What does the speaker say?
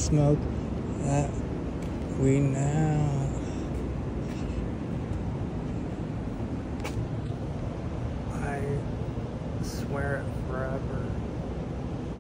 smoke that we now I swear it forever.